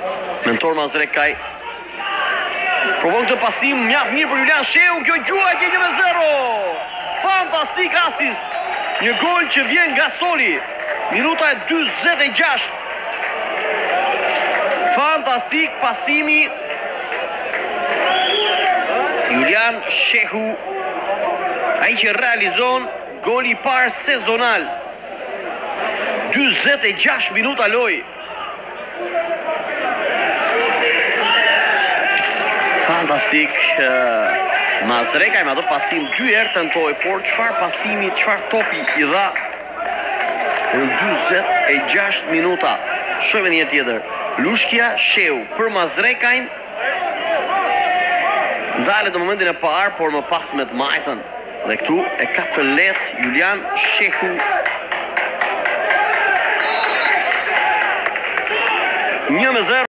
Mentor Mazrekaj provon këtë pasim mjaft mirë për Julian Sheu. Kjo gjuajtje 1-0. Fantastik asist. Një gol që vjen nga Stoli. Minuta e 46. Fantastik pasimi. Julian Shehu, ai që realizon goli I parë sezonal. 46 minuta loj. Fantastik. Mazrekaj me ato pasim 2 herë tentoi, por çfarë pasimi, çfarë topi I dha në 46 minuta. Shohim edhe një tjetër. Lushkia Sheu për Mazrekajn. Ndalet në momentin e parë, por më pas me të majtën. Dhe këtu e ka të lehtë Julian Shehu. 1-0.